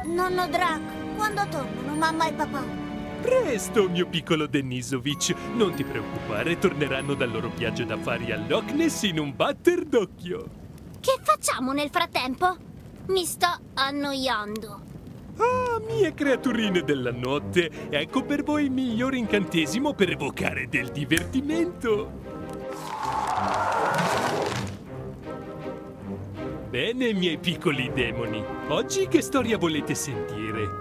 Nonno Drac, quando tornano mamma e papà? Presto, mio piccolo Denisovic. Non ti preoccupare, torneranno dal loro viaggio d'affari a Loch Ness in un batter d'occhio. Che facciamo nel frattempo? Mi sto annoiando. Ah, mie creaturine della notte, ecco per voi il miglior incantesimo per evocare del divertimento. Bene, miei piccoli demoni, oggi che storia volete sentire?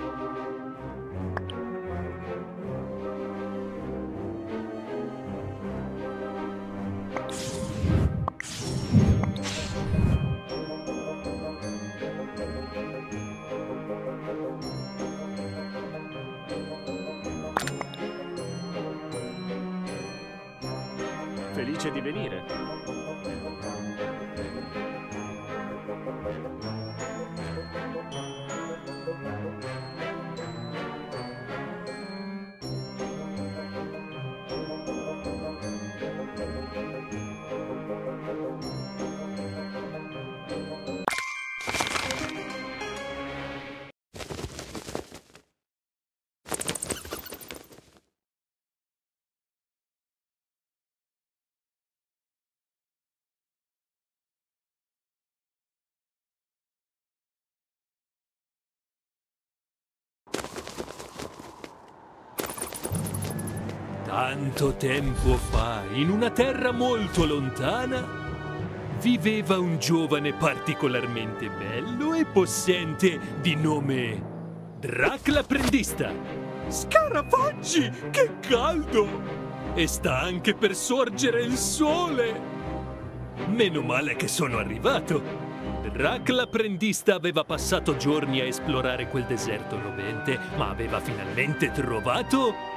Felice di venire. Tanto tempo fa, in una terra molto lontana, viveva un giovane particolarmente bello e possente di nome Drac l'apprendista. Scarafaggi, che caldo! E sta anche per sorgere il sole! Meno male che sono arrivato. Drac l'apprendista aveva passato giorni a esplorare quel deserto rovente, ma aveva finalmente trovato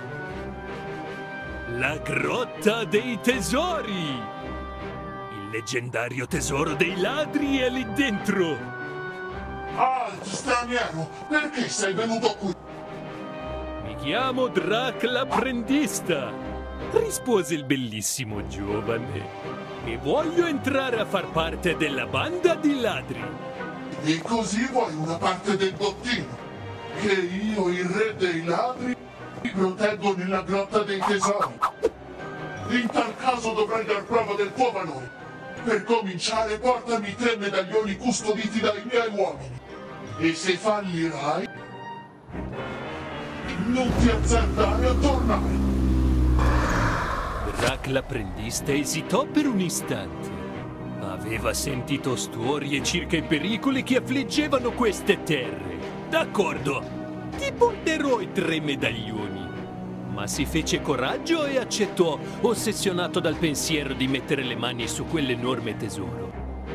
la Grotta dei Tesori! Il leggendario tesoro dei ladri è lì dentro! Halt, straniero! Perché sei venuto qui? Mi chiamo Drac l'apprendista! Rispose il bellissimo giovane. E voglio entrare a far parte della banda di ladri. E così vuoi una parte del bottino? Che io, il re dei ladri, ti proteggo nella Grotta dei Tesori. In tal caso dovrai dar prova del tuo valore. Per cominciare, portami 3 medaglioni custoditi dai miei uomini. E se fallirai, non ti azzardare a tornare. Drac l'apprendista esitò per un istante. Aveva sentito storie circa i pericoli che affliggevano queste terre. D'accordo, ti porterò i 3 medaglioni. Ma si fece coraggio e accettò, ossessionato dal pensiero di mettere le mani su quell'enorme tesoro.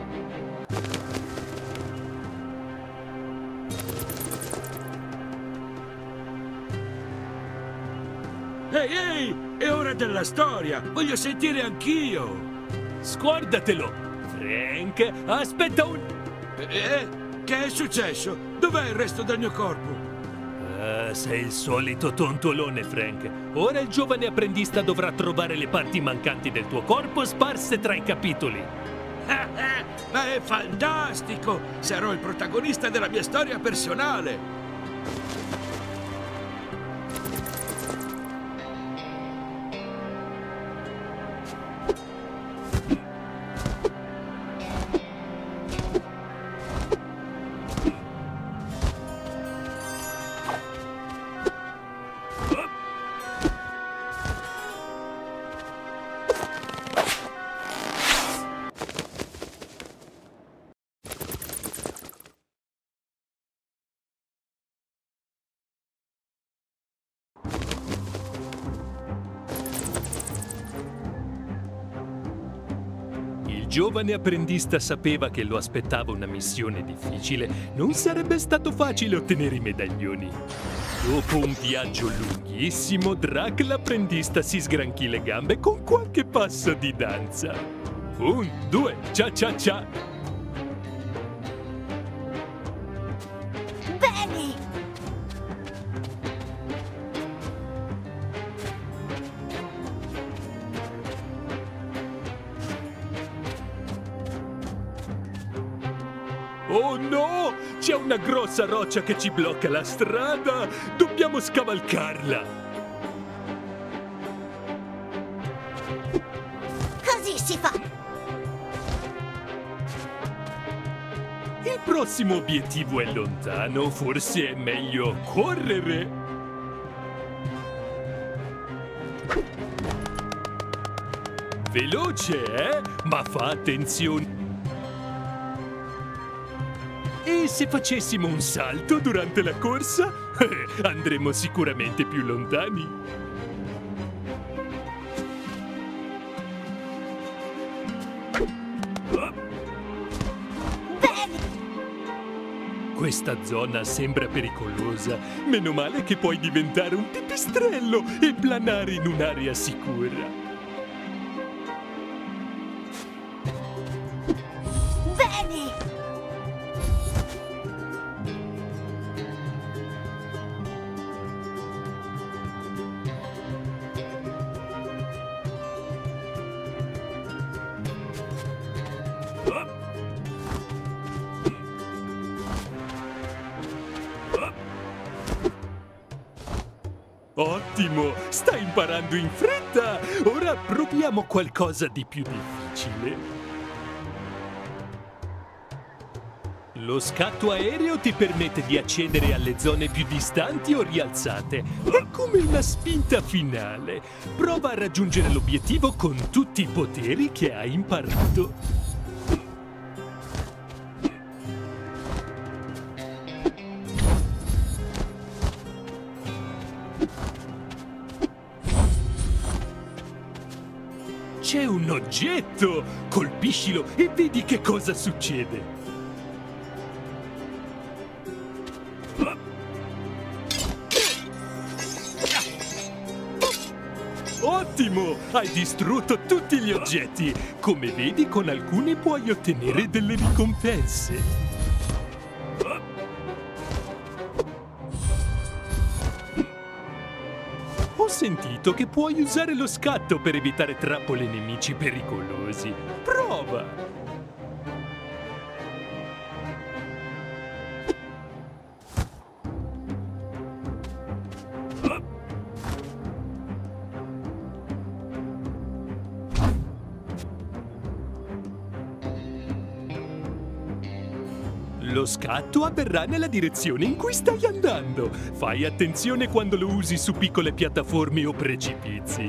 Ehi, ehi! È ora della storia! Voglio sentire anch'io! Scordatelo! Frank, aspetta un... Che è successo? Dov'è il resto del mio corpo? Sei il solito tontolone, Frank. Ora il giovane apprendista dovrà trovare le parti mancanti del tuo corpo sparse tra i capitoli. Ma è fantastico! Sarò il protagonista della mia storia personale! Il giovane apprendista sapeva che lo aspettava una missione difficile. Non sarebbe stato facile ottenere i medaglioni. Dopo un viaggio lunghissimo, Drac l'apprendista si sgranchì le gambe con qualche passo di danza. 1, 2, cia cia cia! Bene! Oh no! C'è una grossa roccia che ci blocca la strada! Dobbiamo scavalcarla! Così si fa! Il prossimo obiettivo è lontano, forse è meglio correre! Veloce, Ma fa attenzione! E se facessimo un salto durante la corsa? Andremo sicuramente più lontani. Bene! Questa zona sembra pericolosa. Meno male che puoi diventare un pipistrello e planare in un'area sicura. Bene! Ottimo! Stai imparando in fretta! Ora proviamo qualcosa di più difficile. Lo scatto aereo ti permette di accedere alle zone più distanti o rialzate. È come una spinta finale. Prova a raggiungere l'obiettivo con tutti i poteri che hai imparato. C'è un oggetto! Colpiscilo e vedi che cosa succede. Ottimo! Hai distrutto tutti gli oggetti! Come vedi, con alcuni puoi ottenere delle ricompense. Ho sentito che puoi usare lo scatto per evitare trappole e nemici pericolosi. Prova! Lo scatto avverrà nella direzione in cui stai andando. Fai attenzione quando lo usi su piccole piattaforme o precipizi.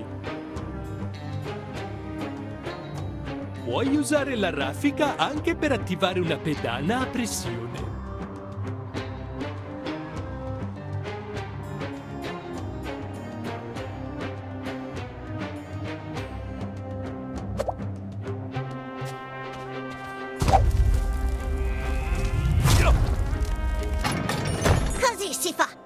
Puoi usare la raffica anche per attivare una pedana a pressione. Così si fa!